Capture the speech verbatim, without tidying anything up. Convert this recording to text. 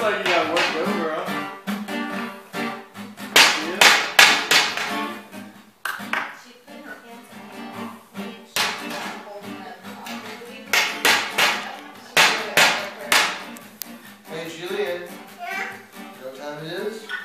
like you got worked over, huh? Yeah. She put her hands in the air and she was holding them up. Hey, Julian. Yeah? You know what time it is?